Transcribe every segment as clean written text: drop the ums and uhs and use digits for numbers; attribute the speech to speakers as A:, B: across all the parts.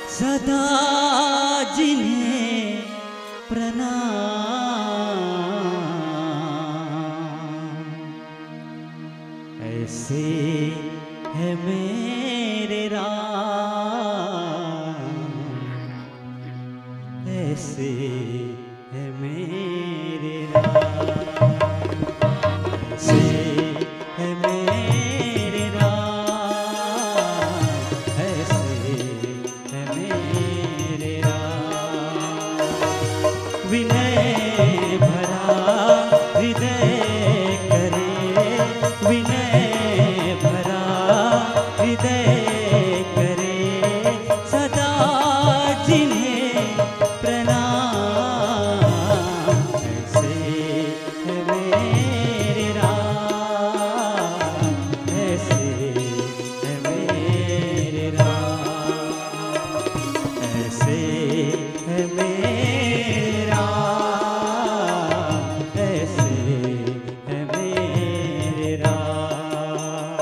A: सदा जिन्हें प्रणाम, ऐसे है मेरे राम, ऐसे है मेरे राम, ऐसे है मेरे राम, ऐसे है मेरे राम। विनय भरा हृदय करे, विनय भरा हृदय करे, सदा जिन्हें प्रणाम, ऐसे है मेरे राम, ऐसे है मेरे राम, ऐसे है मेरे राम, ऐसे है मेरे राम।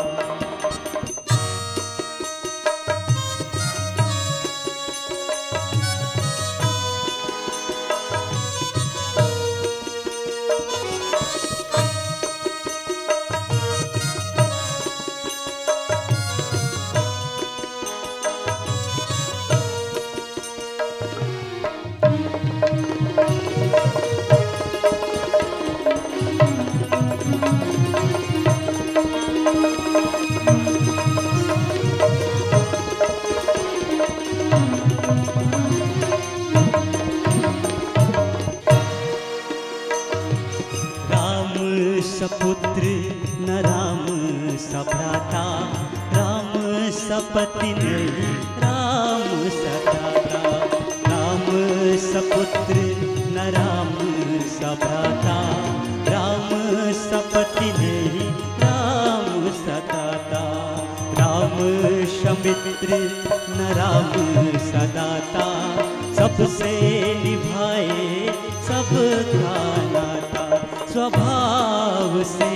A: राम सपुत्र न राम सभ्राता, राम सपति नहीं राम सदाता, राम सपुत्र न राम सभ्राता, राम सपति नहीं राम सदाता, राम समित्र न राम सदाता, सबसे निभाए सबका नाता, स्वभाव से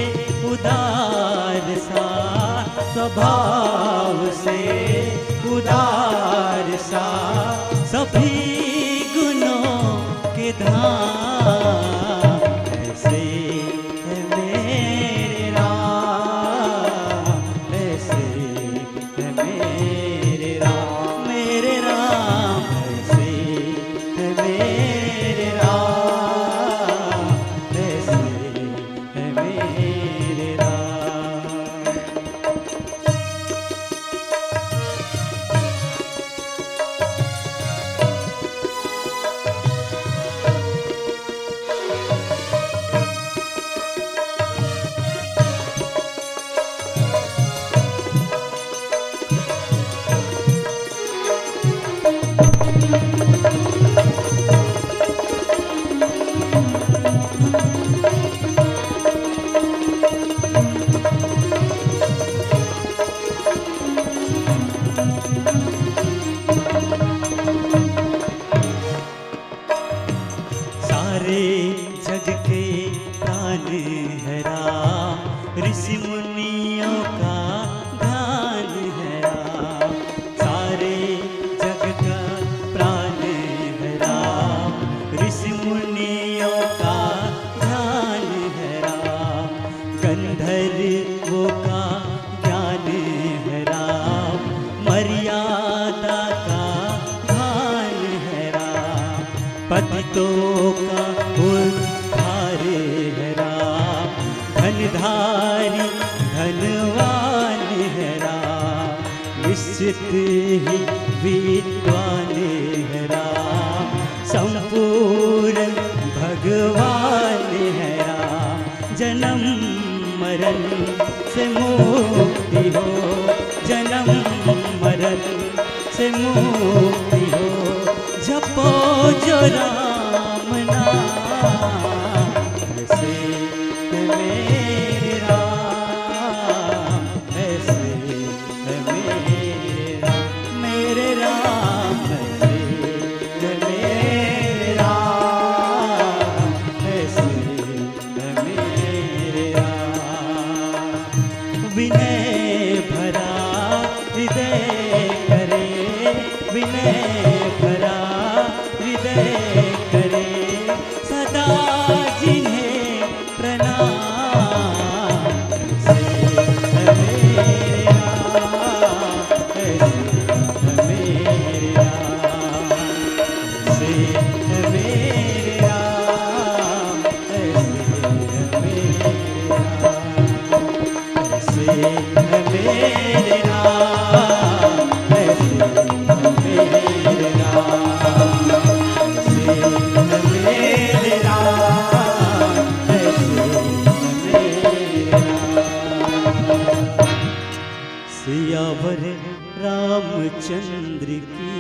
A: उदार सा, स्वभाव से उदार सा, सभी गुणों के धाम, ऐसे है मेरे राम, ऐसे है मेरे राम, मेरे राम, ऐसे है मेरे राम, ऐसे है मेरे राम। सारे जग के प्राण है राम, ऋषि मुनियों का ध्यान है राम, सारे जग का प्राण है राम, ऋषि मुनियों का ध्यान है राम, गंधर्वों का ज्ञान है राम, मर्यादा का भान है राम, पतितों का उद्धार है राम, धनधारी धनवान है राम, निश्चित ही विद्वान है राम, संपूर्ण भगवान है राम, जन्म मरण से मुक्ति हो, जन्म मरण से मुक्ति हो, जपो जो राम नाम, ऐसे है मेरे राम, ऐसे है मेरे राम, मेरे राम, ऐसे है मेरे राम, ऐसे है मेरे राम। विनय भरा हृदय करे, में भरा हृदय करे सदा जिन्हें प्रणाम। ऐसे है मेरे राम, ऐसे है मेरे राम, ऐसे है मेरे राम, ऐसे है मेरे राम, ऐसे है मेरे राम, ऐसे है मेरे राम, ऐसे है मेरे राम। सियावर रामचंद्र की